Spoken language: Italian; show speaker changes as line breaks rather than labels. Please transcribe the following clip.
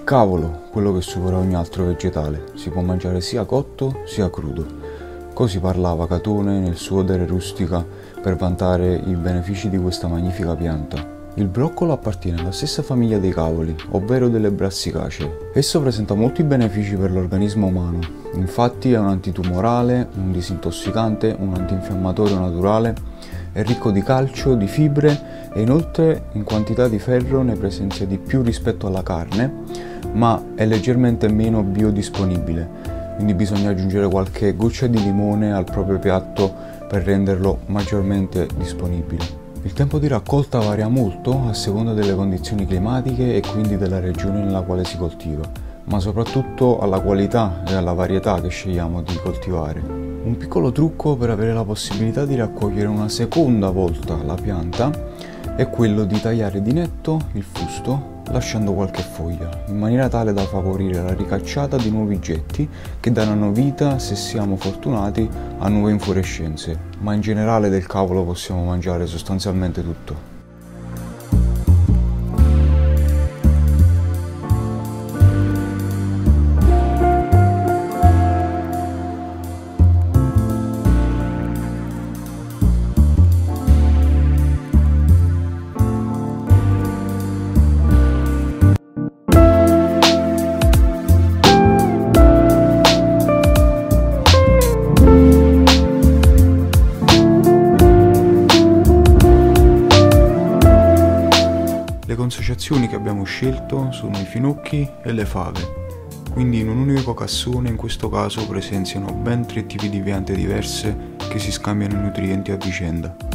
cavolo, quello che supera ogni altro vegetale, si può mangiare sia cotto sia crudo. Così parlava Catone nel suo Dere Rustica per vantare i benefici di questa magnifica pianta. Il broccolo appartiene alla stessa famiglia dei cavoli, ovvero delle brassicacee. Esso presenta molti benefici per l'organismo umano, infatti è un antitumorale, un disintossicante, un antinfiammatorio naturale, è ricco di calcio, di fibre e inoltre in quantità di ferro ne presenzia di più rispetto alla carne, ma è leggermente meno biodisponibile, quindi bisogna aggiungere qualche goccia di limone al proprio piatto per renderlo maggiormente disponibile. Il tempo di raccolta varia molto a seconda delle condizioni climatiche e quindi della regione nella quale si coltiva, ma soprattutto alla qualità e alla varietà che scegliamo di coltivare. Un piccolo trucco per avere la possibilità di raccogliere una seconda volta la pianta è quello di tagliare di netto il fusto lasciando qualche foglia, in maniera tale da favorire la ricacciata di nuovi getti che daranno vita, se siamo fortunati, a nuove infiorescenze, ma in generale del cavolo possiamo mangiare sostanzialmente tutto. Le consociazioni che abbiamo scelto sono i finocchi e le fave, quindi in un unico cassone in questo caso presenziano ben 3 tipi di piante diverse che si scambiano i nutrienti a vicenda.